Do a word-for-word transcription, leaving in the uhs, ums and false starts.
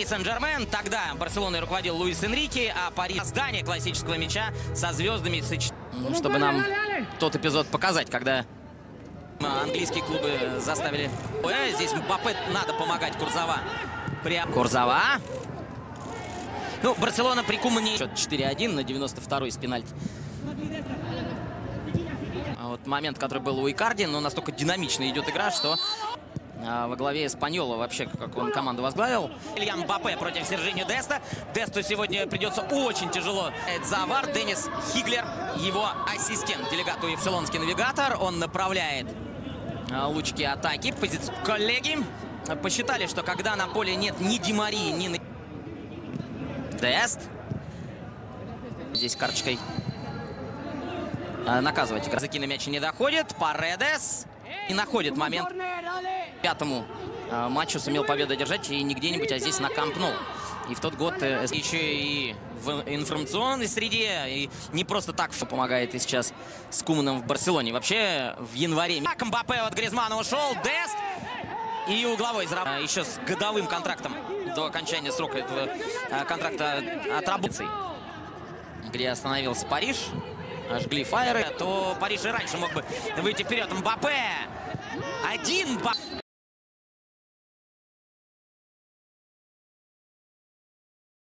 Пари Сен-Жермен. Тогда Барселоной руководил Луис Энрике, а Пари — создание классического мяча со звездами, чтобы нам тот эпизод показать, когда английские клубы заставили. Ой, здесь Мбаппе надо помогать. Курзава. Курзава. Ну, Барселона при Кумане. Счет четыре один на девяносто второй с пенальти. А вот момент, который был у Икарди, но настолько динамично идет игра, что а, во главе Эспаньола вообще, как он команду возглавил. Ильян Мбаппе против Сержиньо Деста. Десту сегодня придется очень тяжело. За вар Денис Хиглер, его ассистент, делегат уефселонский навигатор. Он направляет а, лучки атаки. Позицию коллеги посчитали, что когда на поле нет ни Ди Марии, ни Дест, здесь карточкой наказывать. Закина мяча не доходит. Паредес не находит момент. Пятому э, матчу сумел победу одержать и не где-нибудь, а здесь на Камп Ну. И в тот год э, еще и в информационной среде, и не просто так помогает и сейчас с Куманом в Барселоне. Вообще в январе. Так, Мбаппе от Гризмана ушел. Дест и угловой зарабатывает. Еще с годовым контрактом до окончания срока этого э, контракта отработки, где остановился Париж. Жгли фаеры, то Париж и раньше мог бы выйти вперед. Мбаппе! Один Мбаппе!